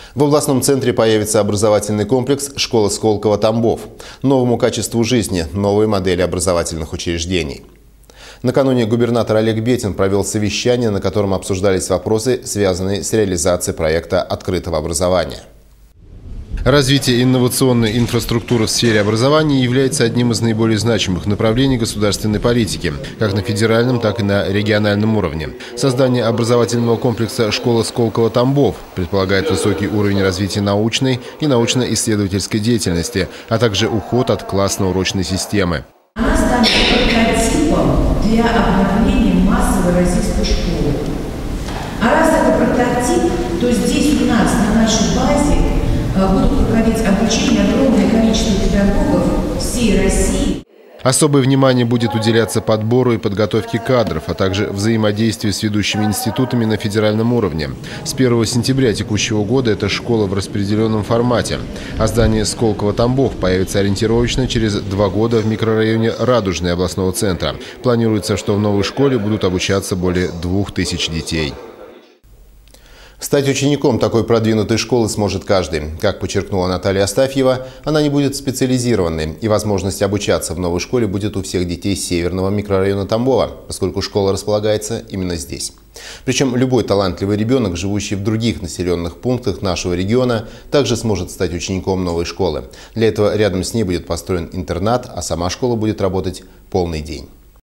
В областном центре появится образовательный комплекс «Школа Сколково-Тамбов». Новому качеству жизни, новые модели образовательных учреждений. Накануне губернатор Олег Бетин провел совещание, на котором обсуждались вопросы, связанные с реализацией проекта открытого образования. Развитие инновационной инфраструктуры в сфере образования является одним из наиболее значимых направлений государственной политики, как на федеральном, так и на региональном уровне. Создание образовательного комплекса «Школа Сколково-Тамбов» предполагает высокий уровень развития научной и научно-исследовательской деятельности, а также уход от классно-урочной системы. Она станет прототипом для обновления массовой российской школы. А раз это прототип, то здесь у нас, на нашей базе, будут проходить обучение огромное количество педагогов всей России. Особое внимание будет уделяться подбору и подготовке кадров, а также взаимодействию с ведущими институтами на федеральном уровне. С 1 сентября текущего года эта школа в распределенном формате. А здание Сколково-Тамбов появится ориентировочно через 2 года в микрорайоне Радужный областного центра. Планируется, что в новой школе будут обучаться более 2000 детей. Стать учеником такой продвинутой школы сможет каждый. Как подчеркнула Наталья Астафьева, она не будет специализированной, и возможность обучаться в новой школе будет у всех детей северного микрорайона Тамбова, поскольку школа располагается именно здесь. Причем любой талантливый ребенок, живущий в других населенных пунктах нашего региона, также сможет стать учеником новой школы. Для этого рядом с ней будет построен интернат, а сама школа будет работать полный день.